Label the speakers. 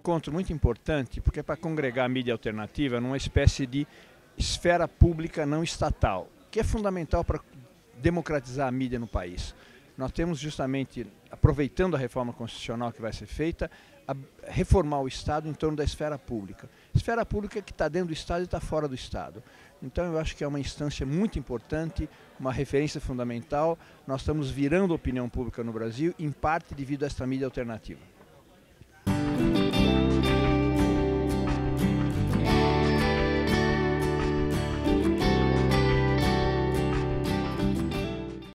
Speaker 1: encontro muito importante porque é para congregar a mídia alternativa numa espécie de esfera pública não estatal, que é fundamental para democratizar a mídia no país. Nós temos justamente, aproveitando a reforma constitucional que vai ser feita, a reformar o Estado em torno da esfera pública. Esfera pública que está dentro do Estado e está fora do Estado. Então eu acho que é uma instância muito importante, uma referência fundamental. Nós estamos virando a opinião pública no Brasil, em parte devido a esta mídia alternativa.